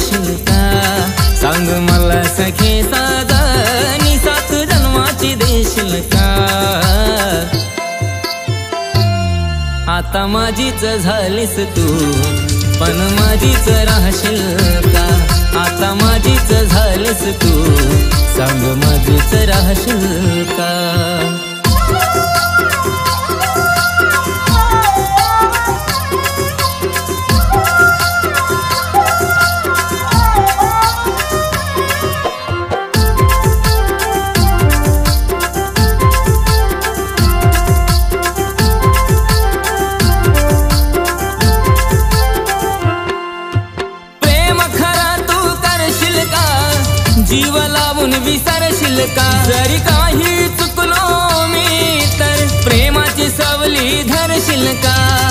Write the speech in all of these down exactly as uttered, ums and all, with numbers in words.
देशील का? सांग मला सखे साजनी सात जन्माची देशील का? आता माझीच झालीस तू पण माझीच राहशील का? आता माझीच झालीस तू सांग माझीच राहशील का? जीव लावून विसरशील का? जरी काही चुकलो मी तर प्रेमाची सावली धरशील का?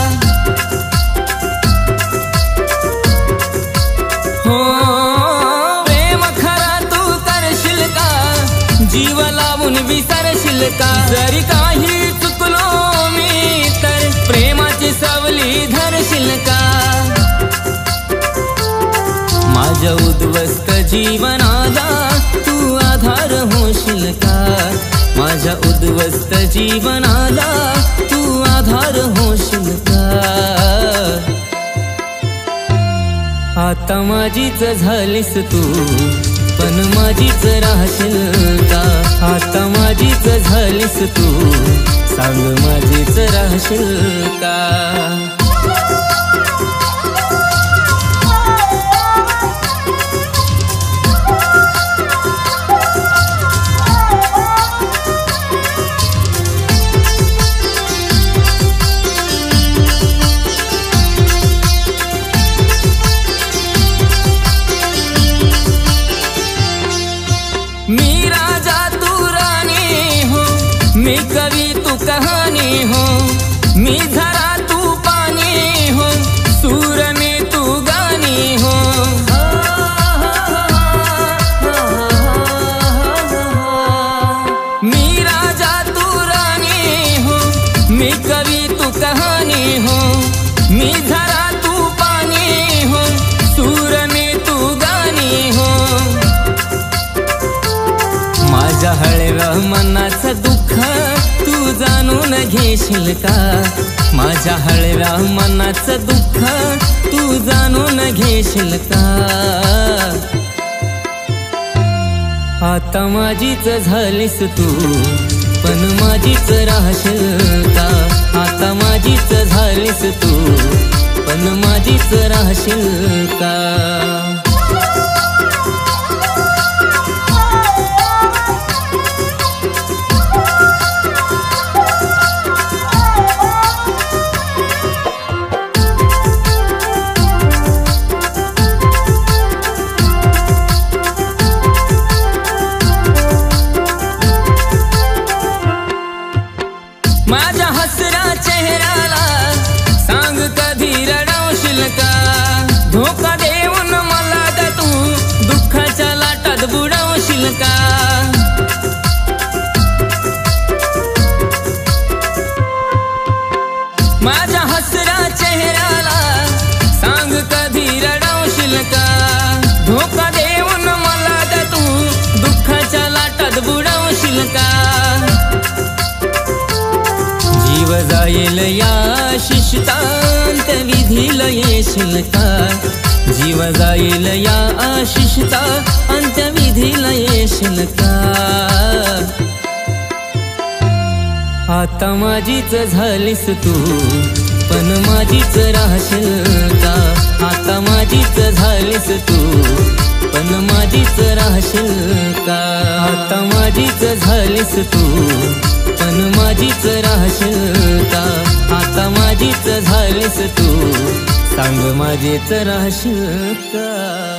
हो प्रेम खरा तू करशील का? जीव लावून विसरशील का? जरी काही चुकलो मी तर प्रेमाची सावली धरशील का? माझ्या उद्ध्वस्त जीवनाला तू आधार होशील का? माझ्या उद्ध्वस्त जीवनाला तू आधार होशील का? आता माझीच झालीस तू पण माझीच राहशील का? आता माझीच झालीस तू सांग माझीच राहशील का? मी राजा तू रानी हो, मी कवि तू कहानी हो, मी झरा तू पानी हो, सूर में तू गानी हो। मी राजा तू रानी हो, मी कवि तू कहानी हो, मी झरा तू पानी हो, सूर में तू गानी हो। माझ्या हळव्या मनाचं दुःख तू जाणून घेशील का? माझ्या हळव्या मनाचं दुःख तू जाणून घेशील का? आता माझीच झालीस तू पण माझीच राहशील का? आता माझीच झालीस तू पण माझीच राहशील का? माझ्या हसऱ्या चेहऱ्याला सांग कधी रडवशील का? धोका देऊन मला द तू दुःखाच्या लाटात बुडवशील का? माझ्या हसऱ्या चेहऱ्याला सांग कधी रडवशील का? धोका देऊन मला द तू दुःखाच्या लाटात बुडवशील का? जीव जाईल या शिष्टांत विधीला येशील का? जीव जाईल या आशिषता अंत्यविधीला येशील का? आता माझीच झालीस तू पण माझीच राहशील का? आता माझीच झालीस तू पण माझीच राहशील का? आता माझीच झालीस तू पण माझीच राहशील का? आता माझीच झालीस तू सांग माझीच राहशील का?